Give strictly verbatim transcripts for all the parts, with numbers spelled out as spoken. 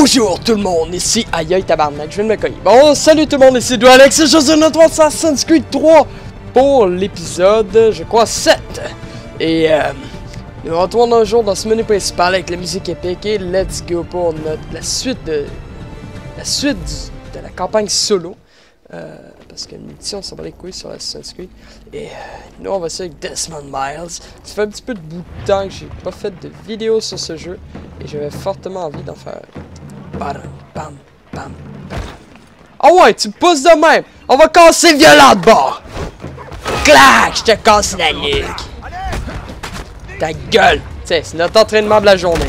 Bonjour tout le monde, ici aïe aïe tabarnak, je viens de me cogner. Bon, salut tout le monde, ici Doalex et je suis notre Assassin's Creed trois pour l'épisode, je crois, sept. Et euh, nous retournons un jour dans ce menu principal avec la musique épique et let's go pour notre, la suite de la suite du, de la campagne solo. Euh, parce que mission, ça va les couilles sur Assassin's Creed. Et euh, nous, on va essayer avec Desmond Miles. Ça fait un petit peu de bout de temps que j'ai pas fait de vidéo sur ce jeu. Et j'avais fortement envie d'en faire. Bam, bam, bam, bam. Oh ouais, tu me pousses de même. On va casser violent de bord. Clac, je te casse la nuque. Ta gueule. Tiens, c'est notre entraînement de la journée.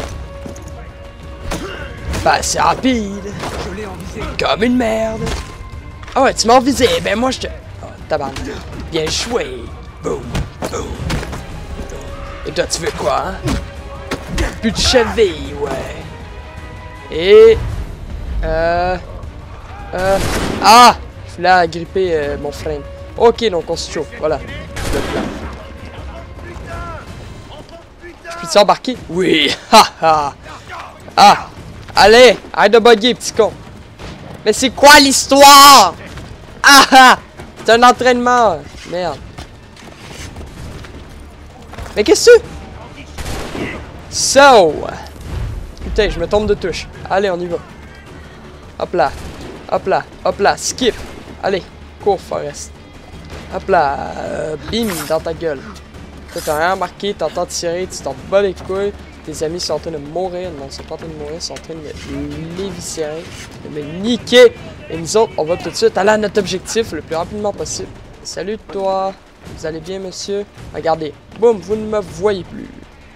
Ben, c'est rapide. Comme une merde. Ah ouais, tu m'as visé. Ben moi, je te... Oh, tabarnak. Bien joué. Boum, boum. Et toi, tu veux quoi, hein? Plus de cheville, ouais. Et... Euh... Euh... Ah! Je voulais agripper euh, mon frame. Ok, donc on se chauffe. Voilà. Le plan. Je peux-tu embarquer? Oui! Ha ha! Ah! Allez! Arrête de bugger, petit con! Mais c'est quoi l'histoire? Ah ah! C'est un entraînement! Merde. Mais qu'est-ce que c'est? So! Putain, je me tombe de touche. Allez, on y va. Hop là. Hop là. Hop là. Skip. Allez. Cours, Forest. Hop là. Euh, bim dans ta gueule. T'as rien remarqué, t'entends tirer, tu t'en bats les couilles. Tes amis sont en train de mourir. Non, ils sont pas en train de mourir, ils sont en train de l'éviscérer, de me niquer. Et nous autres, on va tout de suite aller à notre objectif le plus rapidement possible. Salut toi. Vous allez bien, monsieur? Regardez. Boum, vous ne me voyez plus.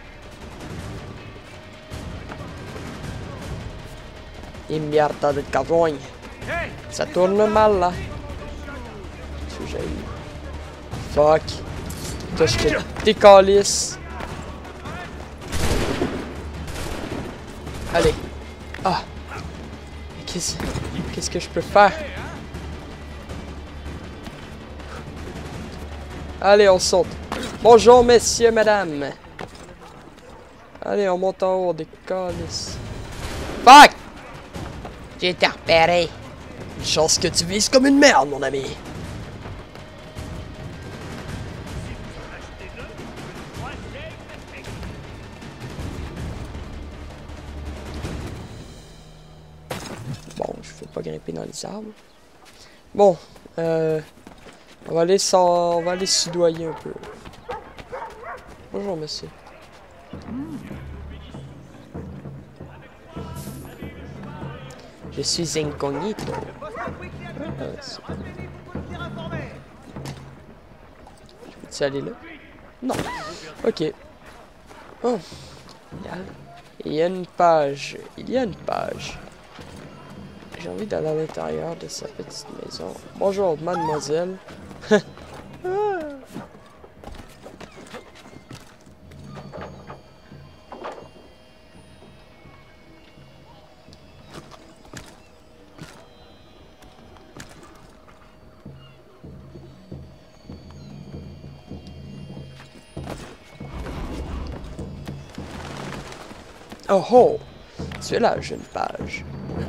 Et merde de carogne. Ça tourne mal là. Que j'ai eu. Fuck. Toi, je te décalisse. Allez. Ah. Qu'est-ce qu'est-ce que je peux faire? Allez, on saute. Bonjour, messieurs, madame. Allez, on monte en haut, on décalisse. Fuck! J'ai été repéré. Une chance que tu vises comme une merde, mon ami. Bon, je ne vais pas grimper dans les arbres. Bon, euh, on va aller sans, on va aller soudoyer un peu. Bonjour, monsieur. Je suis incognito. Ah, je peux-tu aller là? Non. Ok. Oh. Il y a une page. Il y a une page. J'ai envie d'aller à l'intérieur de sa petite maison. Bonjour, mademoiselle. Oh oh! Tu es là, jeune page.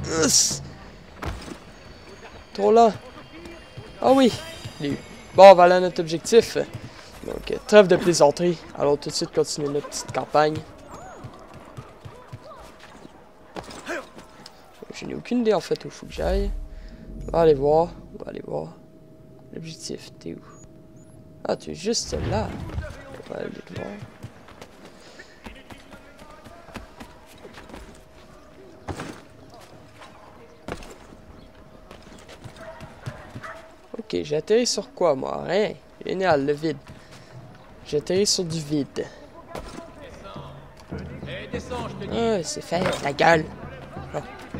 Trop là. Ah oh, oui. Bon, on va aller à notre objectif. Donc, trêve de plaisanterie. Allons tout de suite continuer notre petite campagne. Je n'ai aucune idée en fait où il faut que j'aille. On va aller voir. On va aller voir. L'objectif, t'es où? Ah, tu es juste là. On va aller te voir. Ok, j'ai atterri sur quoi, moi? Rien. Génial, le vide. J'ai atterri sur du vide. Ah, c'est fait, la gueule. Oh.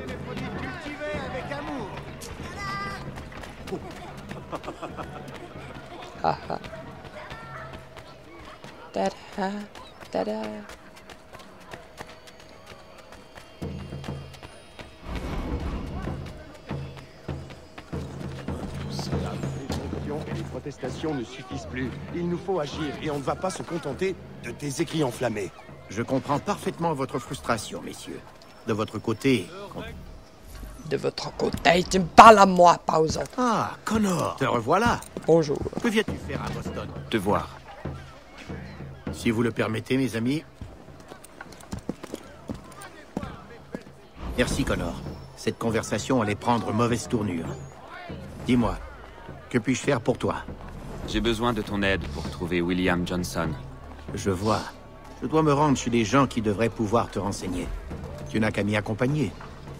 Ah ah. Ta-da, ta-da. Les protestations ne suffisent plus. Il nous faut agir et on ne va pas se contenter de tes écrits enflammés. Je comprends parfaitement votre frustration, messieurs. De votre côté... De votre côté, tu me parles à moi, pas aux autres. Ah, Connor, te revoilà. Bonjour. Que viens-tu faire à Boston? Te voir. Si vous le permettez, mes amis. Merci, Connor. Cette conversation allait prendre mauvaise tournure. Dis-moi, que puis-je faire pour toi? J'ai besoin de ton aide pour trouver William Johnson. Je vois. Je dois me rendre chez des gens qui devraient pouvoir te renseigner. Tu n'as qu'à m'y accompagner.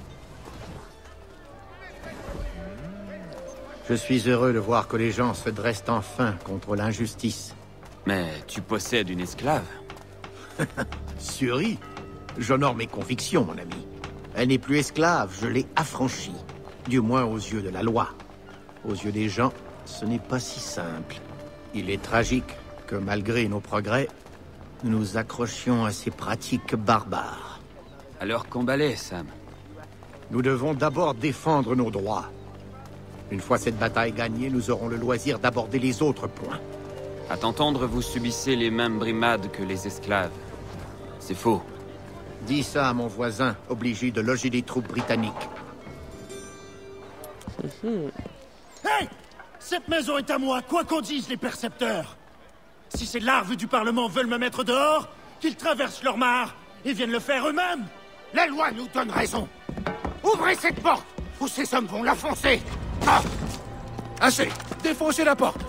Je suis heureux de voir que les gens se dressent enfin contre l'injustice. Mais tu possèdes une esclave. Suri, j'honore mes convictions, mon ami. Elle n'est plus esclave, je l'ai affranchie. Du moins aux yeux de la loi. Aux yeux des gens, ce n'est pas si simple. Il est tragique que malgré nos progrès, nous nous accrochions à ces pratiques barbares. Alors combat-les, Sam. Nous devons d'abord défendre nos droits. Une fois cette bataille gagnée, nous aurons le loisir d'aborder les autres points. À t'entendre, vous subissez les mêmes brimades que les esclaves. C'est faux. Dis ça à mon voisin, obligé de loger des troupes britanniques. Hey! Cette maison est à moi, quoi qu'en disent les percepteurs. Si ces larves du Parlement veulent me mettre dehors, qu'ils traversent leur mare et viennent le faire eux-mêmes. La loi nous donne raison. Ouvrez cette porte, ou ces hommes vont la foncer. Ah! Assez! Défoncez la porte!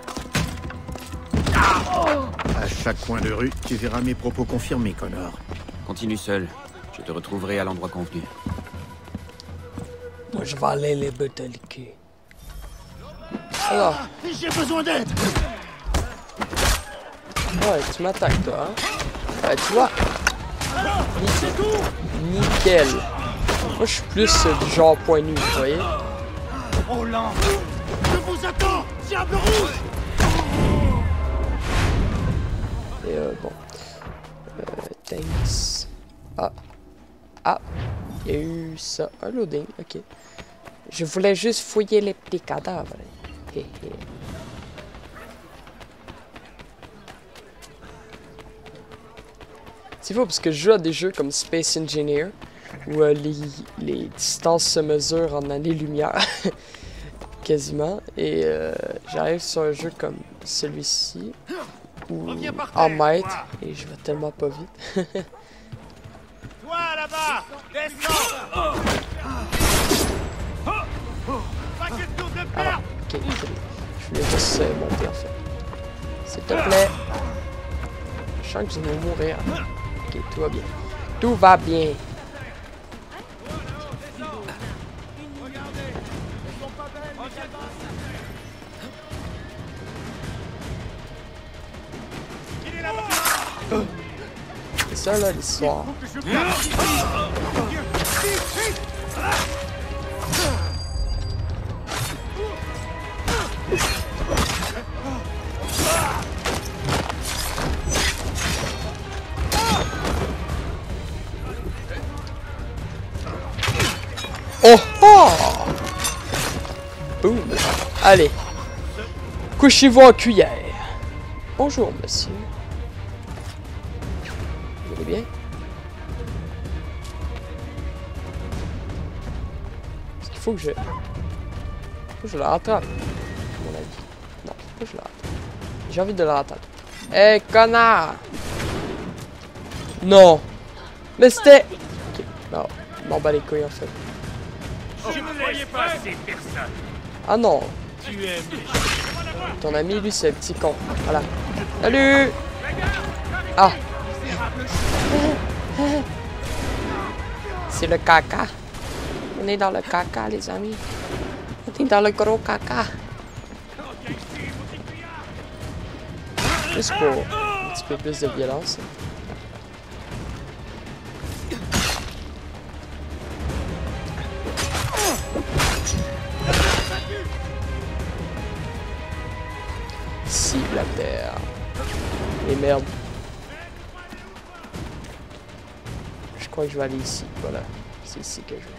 Ah! À chaque coin de rue, tu verras mes propos confirmés, Connor. Continue seul. Je te retrouverai à l'endroit convenu. Moi, je vais aller les boteliquer. Alors. J'ai besoin d'aide! Ouais, tu m'attaques, toi, hein? Ouais, tu vois. Nickel. Nickel. Moi, je suis plus euh, du genre point nu, vous voyez? Oh là! Je vous attends, diable rouge! Et euh, bon. Euh, thanks. Ah. Ah. Il y a eu ça. Un loading, ok. Je voulais juste fouiller les petits cadavres. Hé hé. C'est faux parce que je joue à des jeux comme Space Engineer où euh, les, les distances se mesurent en années-lumière. Quasiment. Et euh, j'arrive sur un jeu comme celui-ci ou en mètres et je vais tellement pas vite. Toi là-bas! Descends! Ah, ok, je voulais juste euh, monter en fait. S'il te plaît. Je sens que je vais mourir. Ok, tout va bien. Tout va bien. C'est ça là l'histoire. Oh oh! Boum! Allez! Couchez-vous en cuillère! Bonjour, monsieur. Vous allez bien? Est-ce qu'il faut que je... Faut que je la rattrape, à mon avis. Non, faut que je la rattrape. J'ai envie de la rattraper. Hé, hey, connard! Non! Mais c'était... Ok, non. Je m'en bats les couilles, en fait. Je ne voyais pas ces personnes. Ah non! Tu aimes les... Ton ami, lui, c'est un petit con. Voilà. Salut! Ah! C'est le caca. On est dans le caca, les amis. On est dans le gros caca. Juste pour un petit peu plus de violence. Ici, la terre. Et merde. Je crois que je vais aller ici. Voilà. C'est ici que je vais.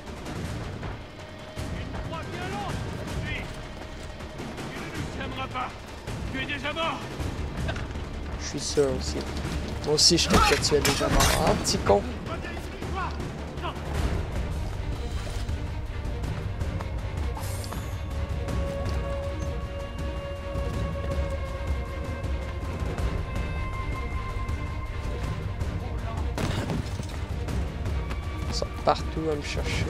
Tu es déjà mort. Je suis sûr aussi. Moi aussi, je crois que tu es déjà mort. Ah, petit con. partout à me chercher.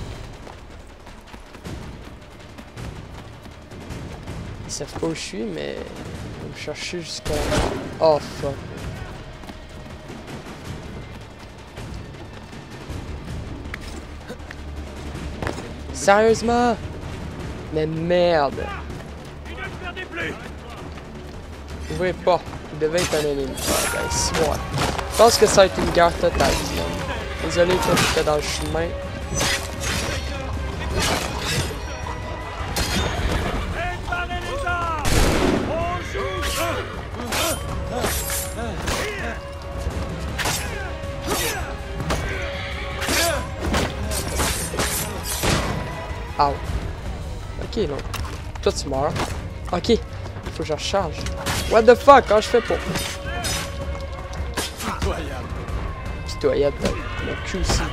Ils savent pas où je suis, mais ils vont me chercher jusqu'à... Oh fuck. Sérieusement? Mais merde! Ouvrez pas. Il devait être un ennemi. Ah, ben, c'est moi. Je pense que ça va être une guerre totale. Désolé, toi, j'étais dans le chemin. Ow. Ok, non. Toi, tu meurs. Ok. Faut que je recharge. What the fuck? Quand je fais pour... Pitoyable. Pitoyable. Mon cul aussi.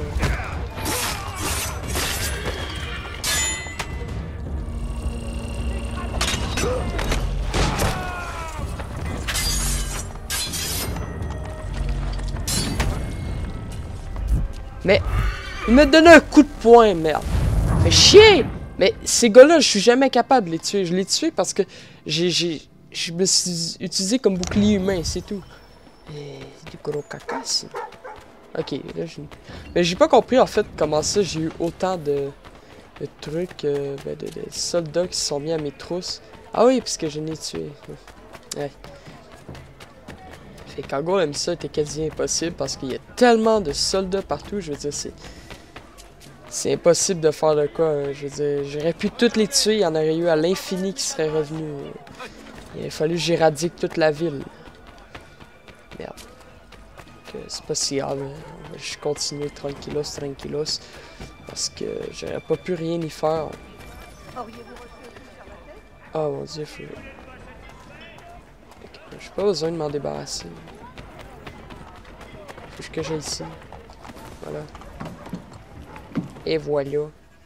Mais... il me donnait un coup de poing, merde. Fait chier! Mais ces gars-là, je suis jamais capable de les tuer. Je les tué parce que j'ai, j'ai, je me suis utilisé comme bouclier humain, c'est tout. Et du gros caca, sinon. Ok, là, j'ai... Mais j'ai pas compris, en fait, comment ça, j'ai eu autant de, de trucs, euh, ben, de, de soldats qui se sont mis à mes trousses. Ah oui, parce que je n'ai tué. Ouais. Fait qu'en gros, même ça était quasi impossible parce qu'il y a tellement de soldats partout, je veux dire, c'est... C'est impossible de faire de quoi, je veux dire, j'aurais pu toutes les tuer, il y en aurait eu à l'infini qui seraient revenus. Il a fallu que j'éradique toute la ville. Merde. C'est pas si grave, on va juste continuer tranquillos, tranquillos, parce que j'aurais pas pu rien y faire. Oh mon dieu, faut... Okay, j'ai pas besoin de m'en débarrasser. Faut que j'aille ici. Voilà. Et voilà.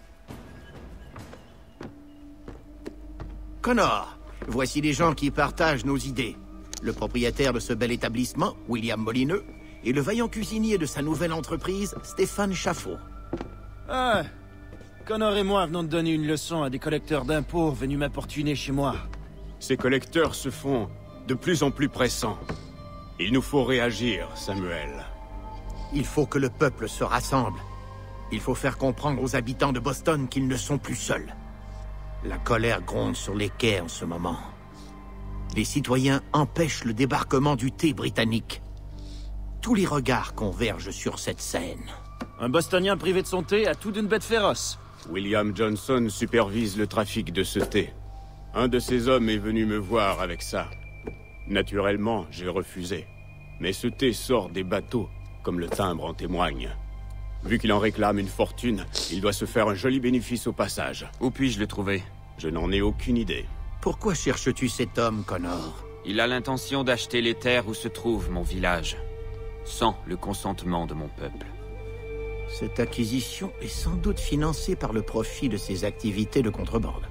Connor, voici des gens qui partagent nos idées. Le propriétaire de ce bel établissement, William Molineux, et le vaillant cuisinier de sa nouvelle entreprise, Stéphane Chaffeau. Ah, Connor et moi venons de donner une leçon à des collecteurs d'impôts venus m'importuner chez moi. Ces collecteurs se font de plus en plus pressants. Il nous faut réagir, Samuel. Il faut que le peuple se rassemble. Il faut faire comprendre aux habitants de Boston qu'ils ne sont plus seuls. La colère gronde sur les quais en ce moment. Les citoyens empêchent le débarquement du thé britannique. Tous les regards convergent sur cette scène. Un Bostonien privé de son thé a tout d'une bête féroce. William Johnson supervise le trafic de ce thé. Un de ses hommes est venu me voir avec ça. Naturellement, j'ai refusé. Mais ce thé sort des bateaux, comme le timbre en témoigne. Vu qu'il en réclame une fortune, il doit se faire un joli bénéfice au passage. Où puis-je le trouver? Je n'en ai aucune idée. Pourquoi cherches-tu cet homme, Connor? Il a l'intention d'acheter les terres où se trouve mon village, sans le consentement de mon peuple. Cette acquisition est sans doute financée par le profit de ses activités de contrebande.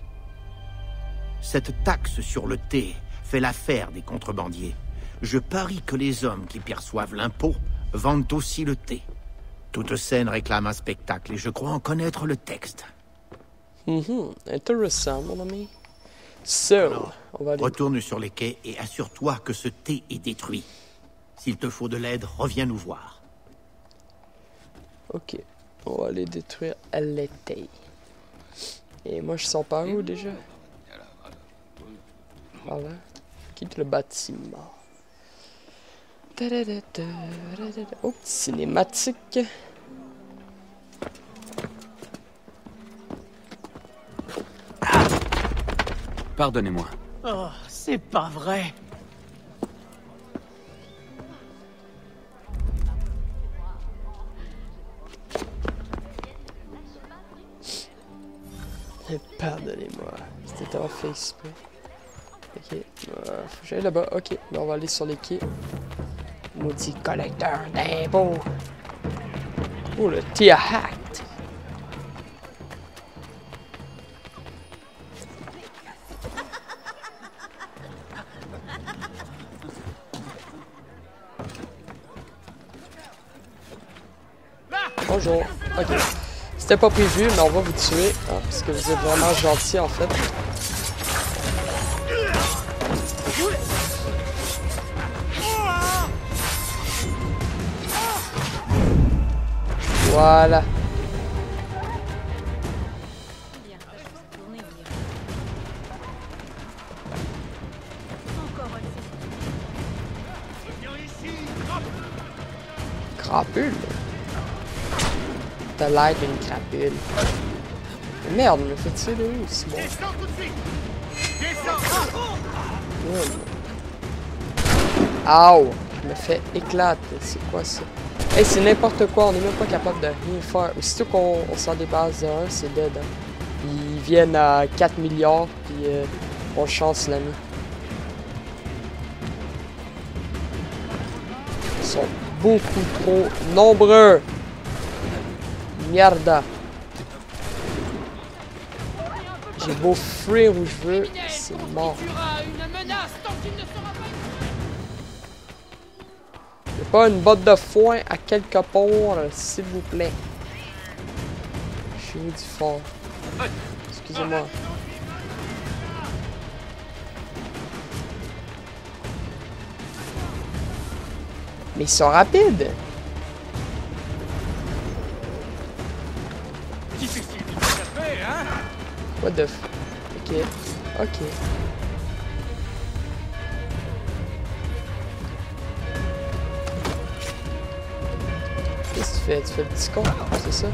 Cette taxe sur le thé fait l'affaire des contrebandiers. Je parie que les hommes qui perçoivent l'impôt vendent aussi le thé. Toute scène réclame un spectacle et je crois en connaître le texte. Mm-hmm. Intéressant, mon ami. So, Alors, on va aller... retourne sur les quais et assure-toi que ce thé est détruit. S'il te faut de l'aide, reviens nous voir. Ok, on va aller détruire le thé. Et moi, je sens par où déjà? Voilà. Quitte le bâtiment. Oh, cinématique. Pardonnez-moi. Oh, c'est pas vrai. Pardonnez-moi. C'était en fait exprès. Ok, euh, faut que j'aille là-bas. Ok, là, on va aller sur les quais. Maudit collecteur d'impôts. Oh, le thé à hacked. Oh Bonjour. Ok. C'était pas prévu, mais on va vous tuer. Hein, parce que vous êtes vraiment gentil en fait. Voilà. Crapule. T'as l'air d'une crapule. Merde, me fait tirer de où, c'est bon. Aouh, je me fais éclater. C'est quoi ça? Hey, c'est n'importe quoi, on est même pas capable de rien faire. Aussitôt qu'on s'en débarrasse de un, c'est dead. Hein. Ils viennent à quatre milliards, puis euh, on chance l'ami. Ils sont beaucoup trop nombreux. Mierda. J'ai beau fuir où je veux, c'est mort. Y'a pas une botte de foin à quelque part, s'il vous plaît. Je suis du fort. Excusez-moi. Mais ils sont rapides. What the f... Ok. Ok. Qu'est-ce que tu fais? Tu fais le petit con? C'est ça?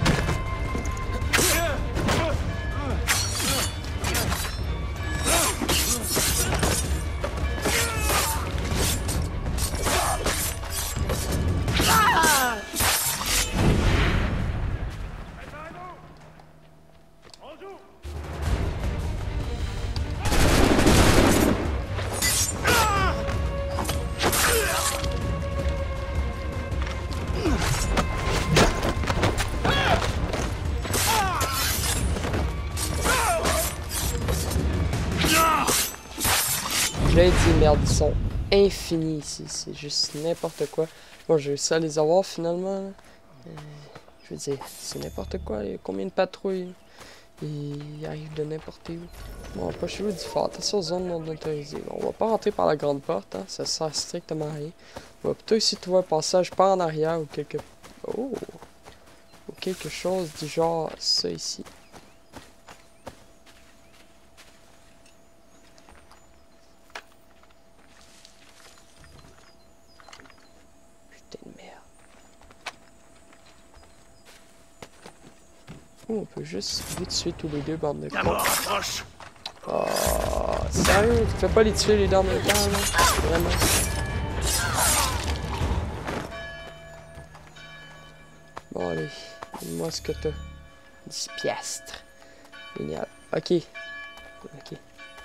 J'ai dit merde, ils sont infinis ici, c'est juste n'importe quoi. Bon, j'ai réussi à les avoir finalement. Euh, je veux dire, c'est n'importe quoi, il y a combien de patrouilles? Ils arrivent de n'importe où. Bon, pas chez vous du fort, attention aux zones non autorisées. On va pas rentrer par la grande porte, hein, ça sert strictement à rien. On va plutôt essayer de trouver un passage par en arrière ou quelque... Oh! Ou quelque chose du genre ça ici. Oh, on peut juste les tuer tous les deux, bande de cons. Oh, sérieux? Tu fais pas les tuer les deux en même temps, là? Vraiment. Bon, allez. Dis-moi ce que t'as. dix piastres. Génial. Ok. Ok.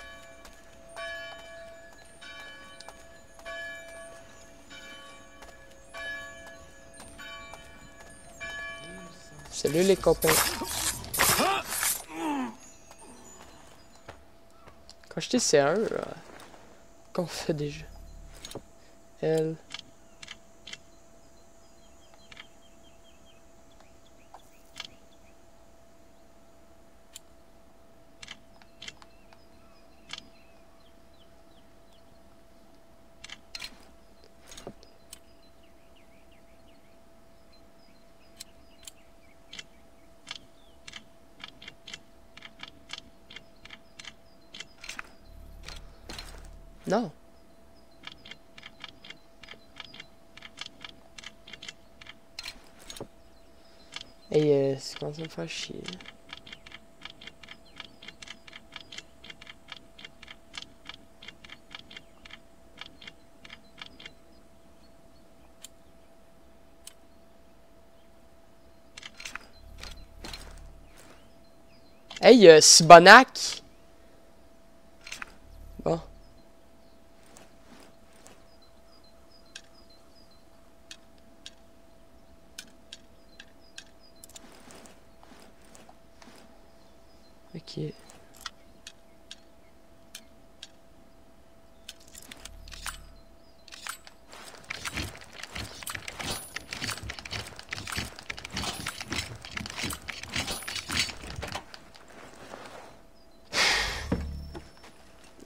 Salut les copains. Quand j'étais sérieux, euh, qu'on fait déjà? Elle. Non. Et euh, c'est quand ça me fait chier. Hey, euh, Sibonac! Bon. Ok.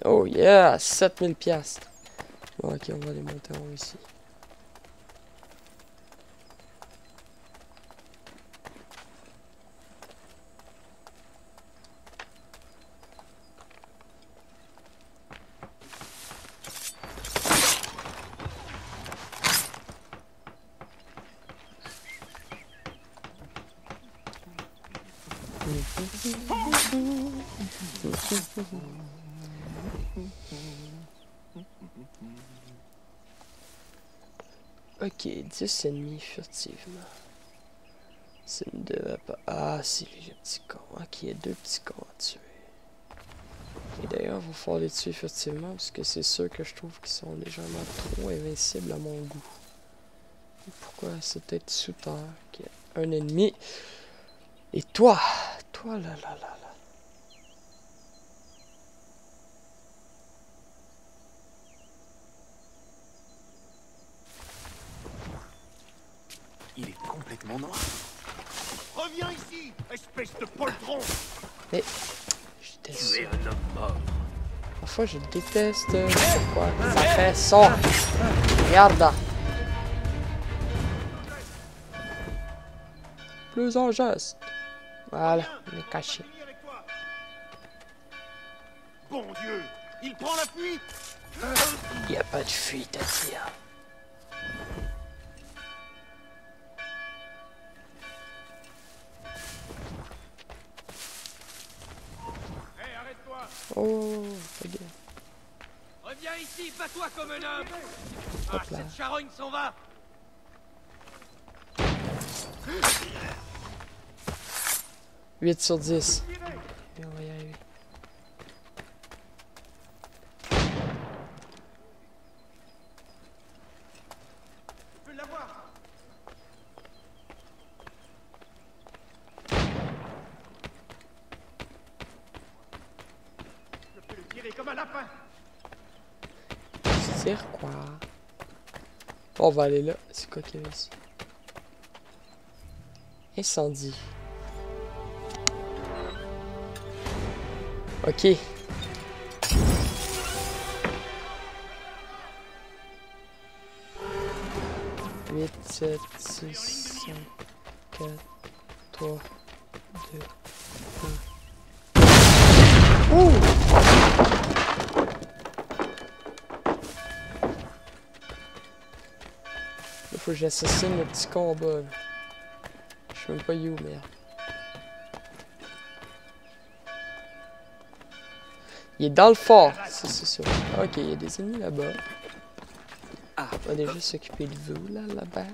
Oh yeah, sept mille piastres. Bon, ok, on va les monter en haut ici. Ok, dix ennemis furtivement. Ça ne devrait pas... Ah, c'est lui le petit con. Ok, il y a deux petits cons à tuer. Et d'ailleurs, il va falloir les tuer furtivement parce que c'est sûr que je trouve qu'ils sont légèrement trop invincibles à mon goût. Pourquoi? C'est peut-être sous terre qu'il y a un ennemi. Et toi, toi là là là là. Il est complètement noir. Reviens ici, espèce de poltron. Mais j'étais Tu es sûr. un homme mort. Parfois je déteste pourquoi ça fait ça. Regarde. Plus en geste. Voilà, on est caché. Bon Dieu, il prend la fuite. Il n'y a pas de fuite à dire. Hé, arrête-toi. Oh, regarde. Reviens ici, bats-toi comme un homme. Hop Ah, là. cette charogne s'en va. huit sur dix. Et on va y arriver. Je peux l'avoir. Je peux le tirer comme un lapin. Je tire quoi? Bon, on va aller là. C'est quoi qu'il y a ici? Incendie. Ok. huit, sept, six, cinq, quatre, trois, deux, un. Oh! Il faut que j'assassine le petit combat. Je sais même pas où, merde. Il est dans le fort, c'est sûr. Ok, il y a des ennemis là-bas. Ah, on va déjà s'occuper de vous, là, là-bas.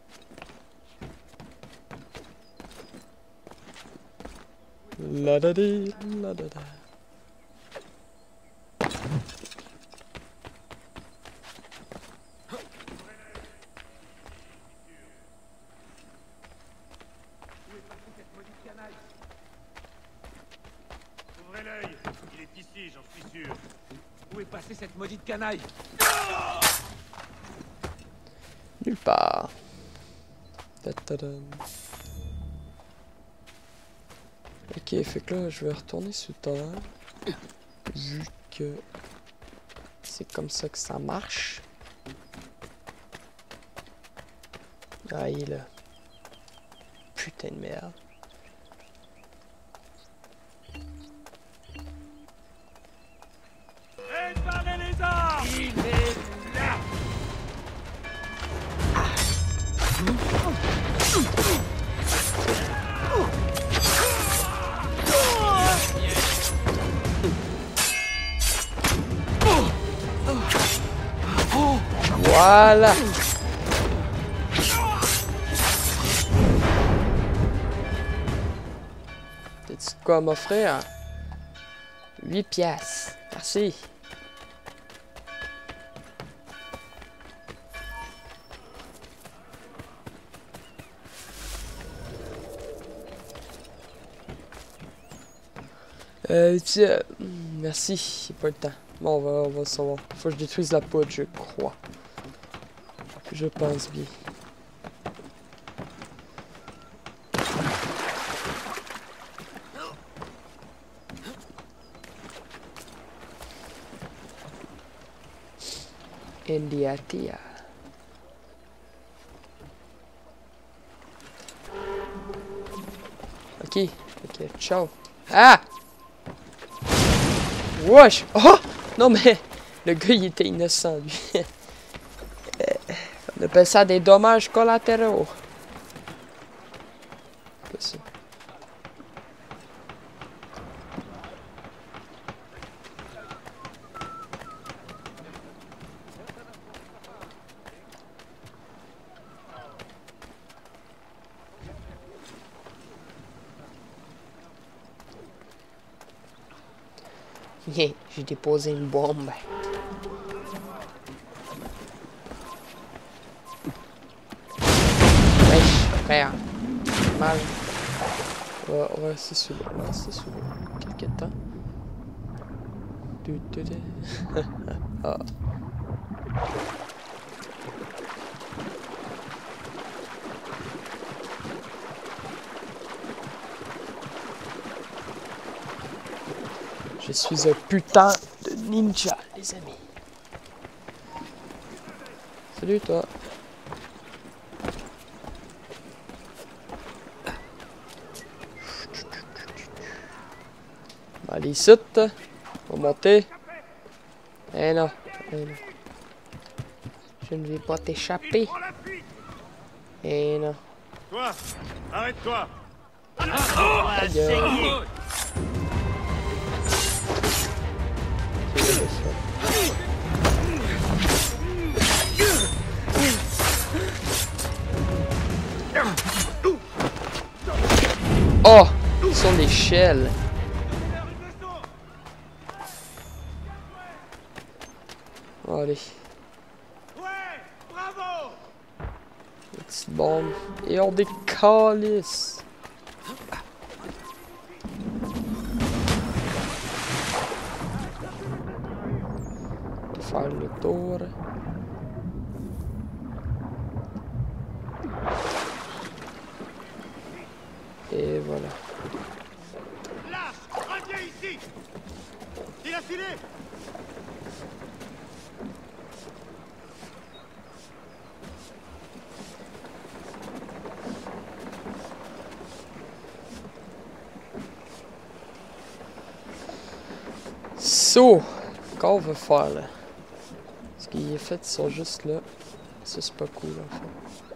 La da di, la da da. Ouvrez l'œil. Il est ici, j'en suis sûr. Où est passée cette maudite canaille? Nulle part. Ta-ta-dam. Ok, fait que là, je vais retourner sous terre. Vu que c'est comme ça que ça marche. Ah, il est là. Putain de merde. Réparez les armes. Il est là. Voilà. T'as-tu de quoi m'offrir? huit piastres. Merci. Euh, tiens, merci, j'ai pas le temps. Bon, on va, on va le savoir. Faut que je détruise la poudre, je crois. Je pense bien. Indiatia. Ok, ok, ciao. Ah! Wesh! Oh! Non mais, le gars il était innocent lui. On appelle ça des dommages collatéraux. Pas ça. Yeah, j'ai déposé une bombe. Wesh, frère. Mal. On va, on va rester sous l'eau. On va rester sous l'eau. Quelques temps. Du, du, du. Ah. Je suis un putain de ninja, les amis. Salut toi. On va aller ici. On va monter. Eh non. Eh non. Je ne vais pas t'échapper. Eh non. Toi, arrête-toi. Ta gueule. Oh! Sur l'échelle. Allez. Ouais, bravo. Petite bombe. Et on décalisse. Faire le tour. Et voilà. Là, reviens ici. Il a filé. So, qu'on va faire là? Ce qui est fait, ils sont juste là. Ça, c'est pas cool en fait.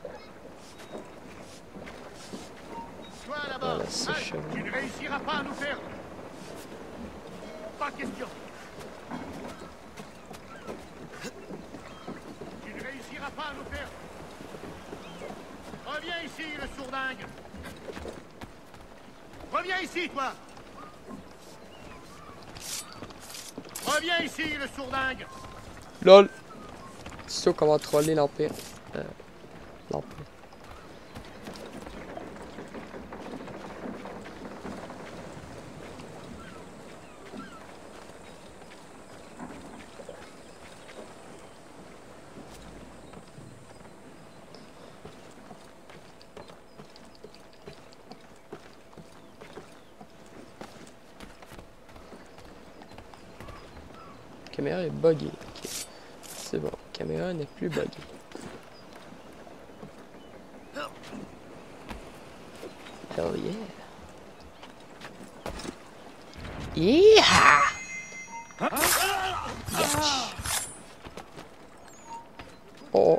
Voilà, c'est chaud. Tu ne réussiras pas à nous perdre. Pas question. Tu ne réussiras pas à nous perdre. Reviens ici, le sourdingue. Reviens ici, toi. Reviens ici, le sourdingue. LOL. C'est ça qu'on va troller l'Empire. Euh, L'Empire. La caméra est buggée. Okay. C'est bon, la caméra n'est plus buggée. Hell yeah. Yeah! Yes. Oh.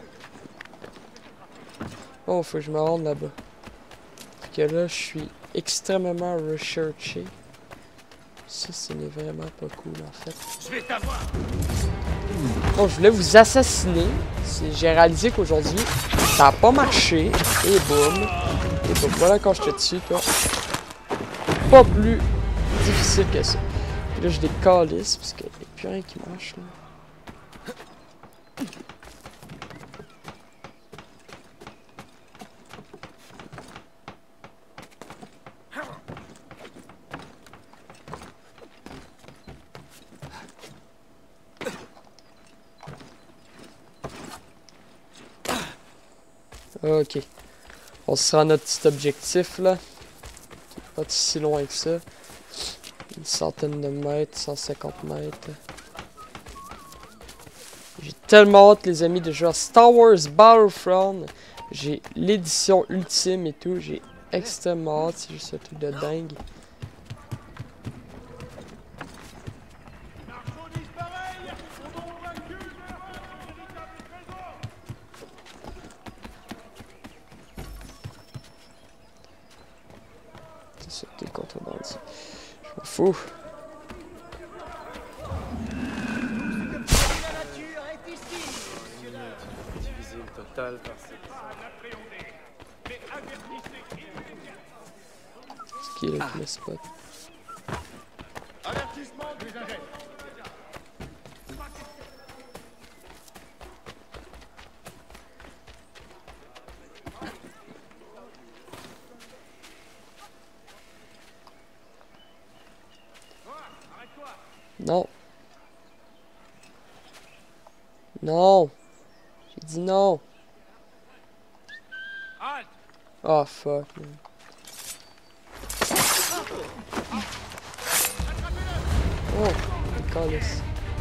Oh, faut que je me rende là-bas. Parce que là, je suis extrêmement recherché. Ça, ce n'est vraiment pas cool, en fait. Je vais t'avoir. Bon, je voulais vous assassiner. J'ai réalisé qu'aujourd'hui, ça n'a pas marché. Et boum. Et boum. Voilà quand je te tue, toi. Pas plus difficile que ça. Puis là, je décalisse parce qu'il n'y a plus rien qui marche, là. Ok. On se rend à notre petit objectif là. Pas si loin que ça. Une centaine de mètres, cent cinquante mètres. J'ai tellement hâte, les amis, de jouer à Star Wars Battlefront. J'ai l'édition ultime et tout. J'ai extrêmement hâte. C'est juste un truc de dingue. C'est ça, t'es contrebandier. Je m'en fous. Ce qui est le ah. le spot. Non. Non. J'ai dit non. Oh fuck. Man. Oh, calice.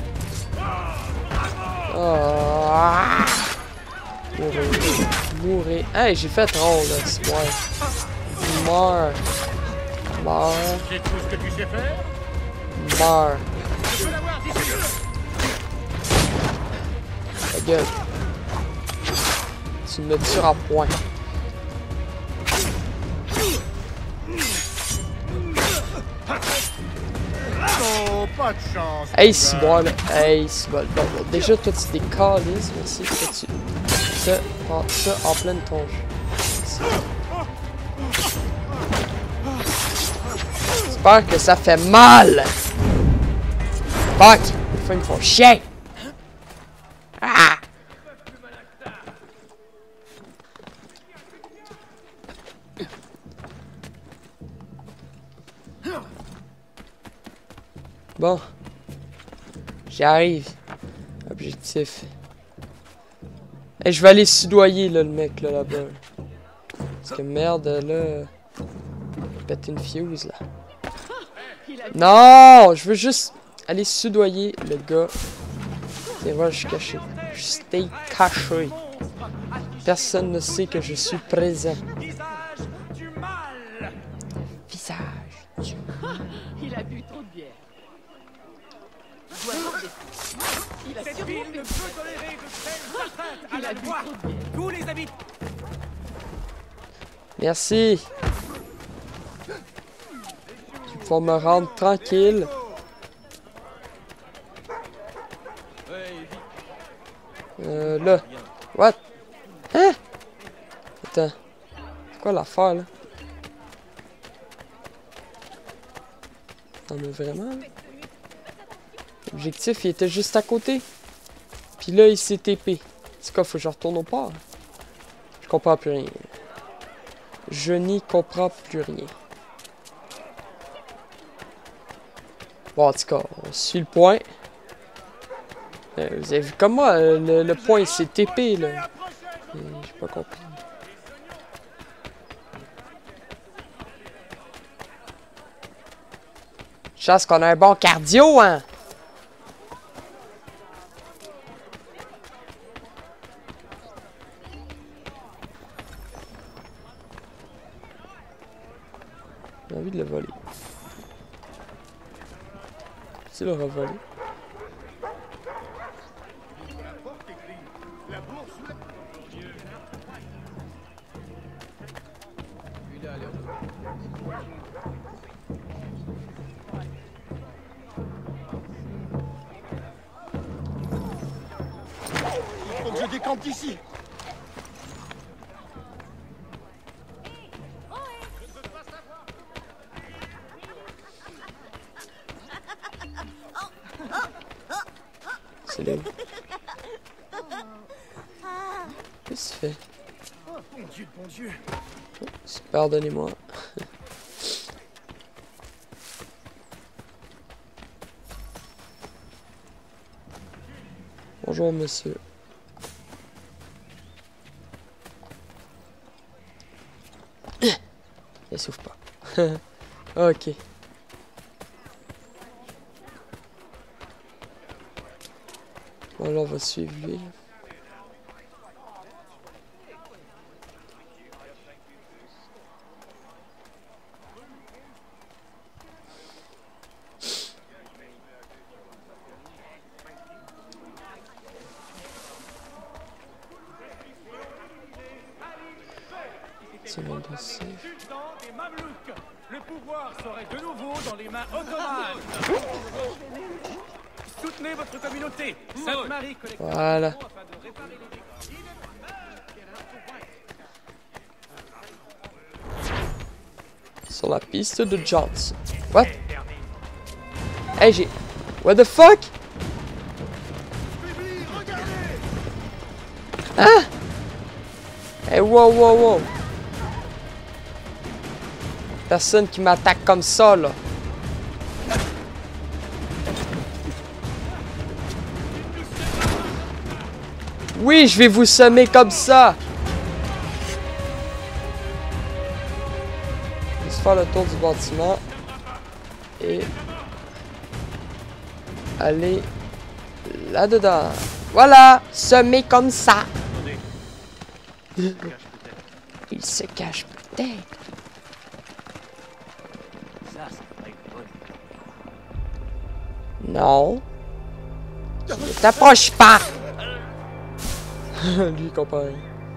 Oh. Mourir. Mourir. Hey, j'ai fait trop là, c'est moi. Meurs. Meurs. C'est tout ce que tu sais faire? Meurs. Ta gueule. Tu me tires à point. Oh, pas de chance. Hey, c'est bon là. Hey, c'est bon. Bon, bon, déjà, toi, tu t'es calice. Merci. Toi, tu te prends ça en pleine tronche. J'espère que ça fait mal. Fuck. Des fois, ils me font chier. Ah. Bon, j'y arrive. Objectif. Et je vais aller soudoyer là, le mec là là-bas. Parce que merde là. Pète une fuse là. Non, je veux juste aller soudoyer le gars. Et voilà, je suis caché. Je stay caché. Personne ne sait que je suis présent. Visage du mal. Visage du mal. Il a bu trop de bière. Il a Cette sûrement ville fait ne une peut tolérer de telles atteintes à Il la a bu loi. trop de bière. Tous les habitants. Merci. Pour me rendre tranquille. Euh, là. What? Hein? Attends. C'est quoi l'affaire, là? Non, mais vraiment, là? L'objectif, il était juste à côté. Puis là, il s'est T P. C'est quoi, faut que je retourne au port? Je comprends plus rien. Je n'y comprends plus rien. Bon, en tout cas, on suit le point. Euh, vous avez vu comme moi, le, le point c'est T P là. J'ai pas compris. Chance qu'on a un bon cardio, hein. J'ai envie de le voler. C'est le revoler. Faut que je décampe ici. C'est là. Qu'est-ce que tu fais? Oh, bon Dieu, bon Dieu. Oh, pardonnez-moi. Bonjour, monsieur. Elle s'ouvre pas. Ok. Bon, là, on va suivre lui. Là. C'est bon, c'est... Le pouvoir serait de nouveau dans les mains ottomanes. Soutenez votre communauté. Sainte-Marie collecte. Voilà. Sur la piste de Johnson. What? Hey, j'ai... What the fuck? Hein? Hey, wow, wow, wow. Personne qui m'attaque comme ça, là. Oui, je vais vous semer comme ça. Je vais juste faire le tour du bâtiment. Et... aller... là-dedans. Voilà! Semer comme ça. Il se cache peut-être. Non. Ne t'approche pas. Lui, compagne.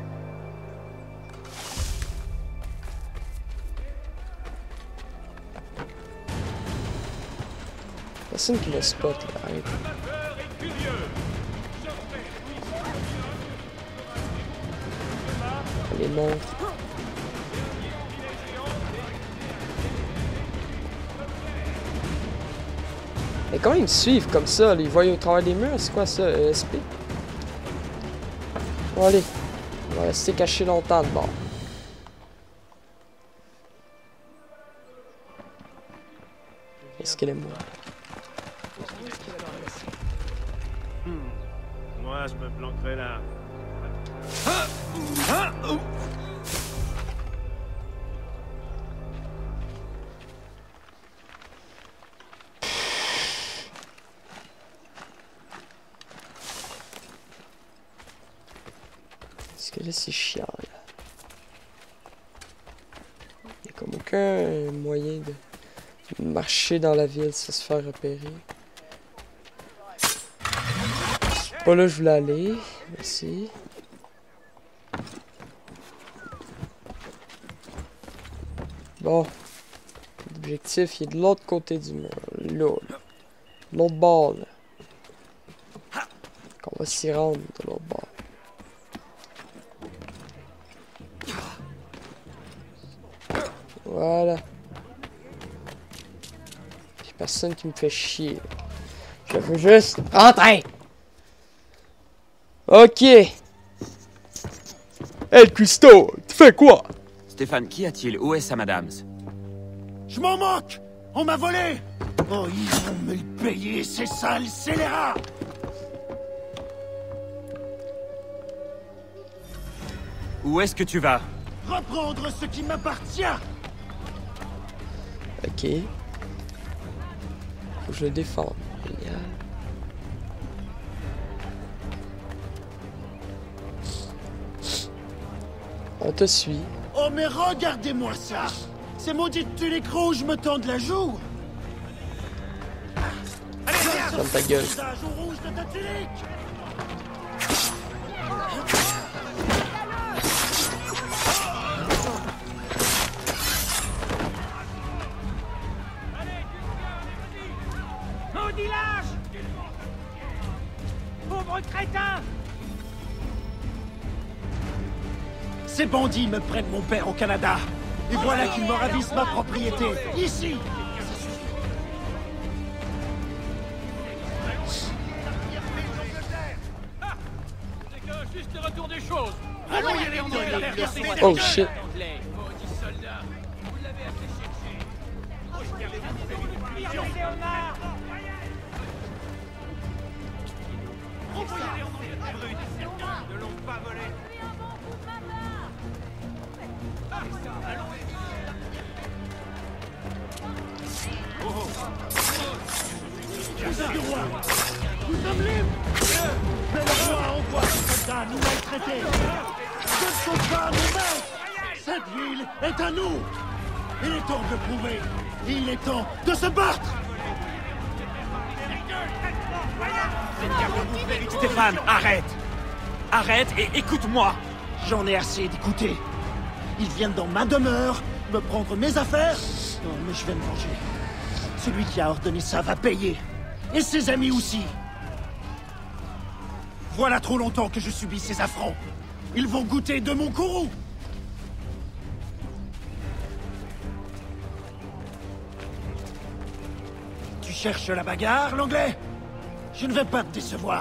Personne qui le spot, là. Arrête. Les montres. Mais comment ils me suivent comme ça? Ils voient au travers des murs? C'est quoi ça? E S P? Bon, allez. On va rester caché longtemps de bord. Est-ce qu'elle est morte? Hmm. Moi, je me planquerai là. Parce que là, c'est chiant, là. Il n'y a comme aucun moyen de marcher dans la ville sans se faire repérer. C'est pas là que je voulais aller. Merci. Bon. L'objectif, il est de l'autre côté du mur. Là, là. L'autre bord, là. Qu'on va s'y rendre de l'autre bord. Voilà. J'ai personne qui me fait chier. Je veux juste rentrer. Ok. Hey, Custo, tu fais quoi? Stéphane, qu'y a-t-il? Où est Sam Adams? Je m'en moque! On m'a volé! Oh, ils vont me le payer, ces sales scélérats! Où est-ce que tu vas? Reprendre ce qui m'appartient! Ok. Faut que je le défende. Génial. On te suit. Oh, mais regardez-moi ça! Ces maudites tuniques rouges me tendent la joue! Allez, viens! Ferme ta gueule. Visage au rouge de ta tunique! Maudit lâche! Pauvre crétin! Ces bandits me prennent mon père au Canada. Et voilà qu'ils me ravissent ma propriété. Ici! C'est que juste le retour des choses. Revoyez-les en Oh shit. Les maudits soldats. Vous l'avez assez cherché. Léonard! Envoyez-les en Angleterre. Ils ne l'ont pas volé. Vous êtes le roi! Nous sommes libres! Mais le roi envoie ses soldats nous maltraiter. Ce ne sont pas nos maîtres. Cette ville est à nous. Il est temps de le prouver. Il est temps de se battre. Stéphane, arrête! Arrête et écoute-moi! J'en ai assez d'écouter. Ils viennent dans ma demeure, me prendre mes affaires. Non, mais je vais me venger. Celui qui a ordonné ça va payer. Et ses amis aussi. Voilà trop longtemps que je subis ces affronts. Ils vont goûter de mon courroux. Tu cherches la bagarre, l'anglais? Je ne vais pas te décevoir.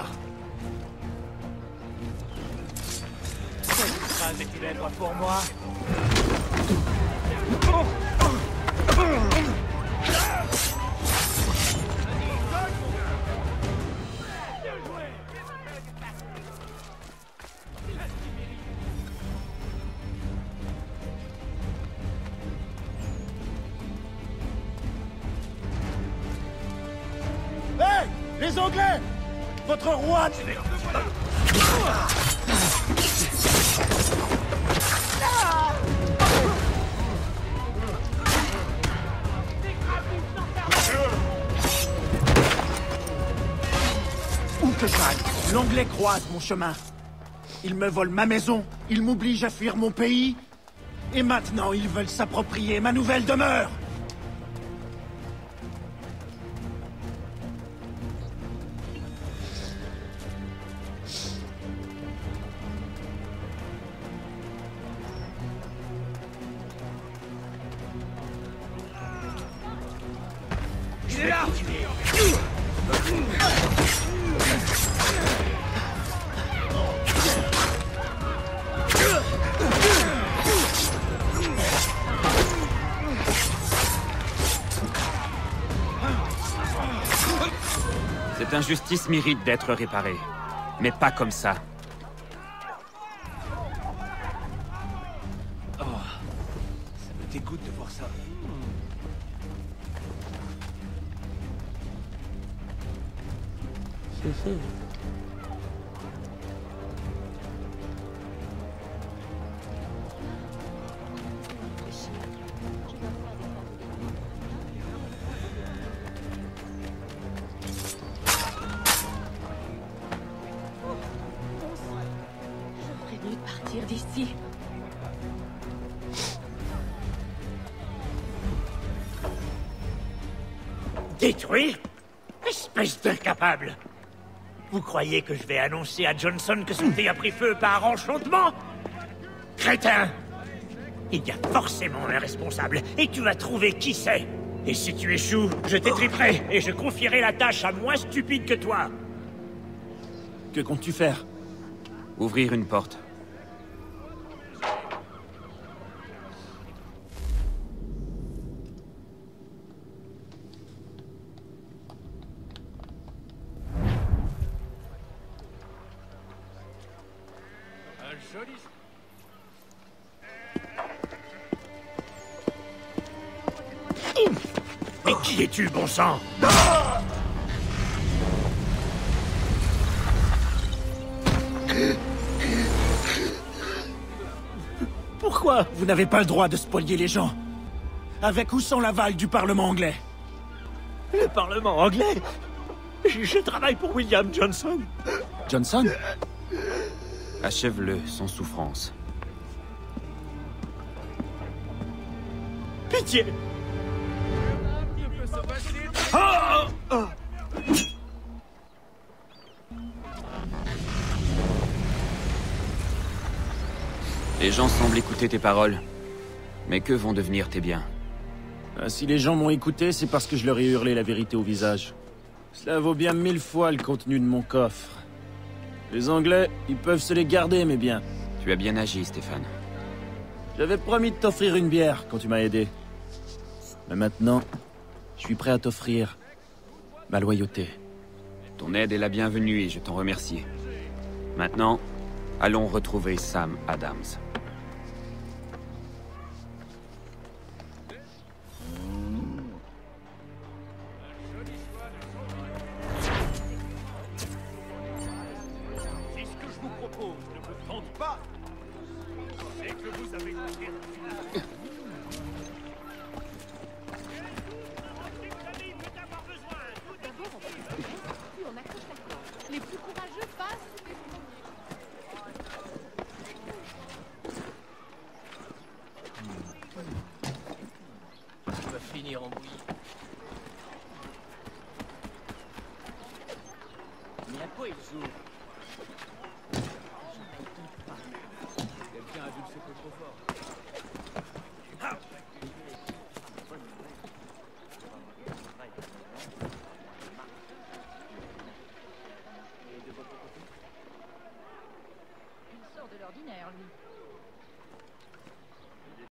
Cette phrase est une œuvre pour moi. Hé! Les Anglais! Votre roi... Où que j'aille, l'Anglais croise mon chemin. Ils me volent ma maison, ils m'obligent à fuir mon pays, et maintenant ils veulent s'approprier ma nouvelle demeure. Il est là! Cette injustice mérite d'être réparée. Mais pas comme ça. Oh, ça me dégoûte de voir ça. J'aurais dû partir d'ici. Détruire? Espèce d'incapable! Vous croyez que je vais annoncer à Johnson que son thé a pris feu par enchantement? Crétin! Il y a forcément un responsable, et tu vas trouver qui c'est. Et si tu échoues, je t'étriperai, et je confierai la tâche à moins stupide que toi. Que comptes-tu faire? Ouvrir une porte. Un joli... Mais qui es-tu, bon sang? Pourquoi vous n'avez pas le droit de spolier les gens? Avec ou sans l'aval du Parlement anglais? Le Parlement anglais? Je, je travaille pour William Johnson. Johnson? Achève-le sans souffrance. Pitié! Les gens semblent écouter tes paroles. Mais que vont devenir tes biens? Ah, si les gens m'ont écouté, c'est parce que je leur ai hurlé la vérité au visage. Cela vaut bien mille fois le contenu de mon coffre. Les Anglais, ils peuvent se les garder, mes biens. Tu as bien agi, Stéphane. J'avais promis de t'offrir une bière quand tu m'as aidé. Mais maintenant, je suis prêt à t'offrir ma loyauté. Ton aide est la bienvenue et je t'en remercie. Maintenant, allons retrouver Sam Adams. ils ouvrent. Quelqu'un a dû le secouer trop fort. Il sort de l'ordinaire, lui.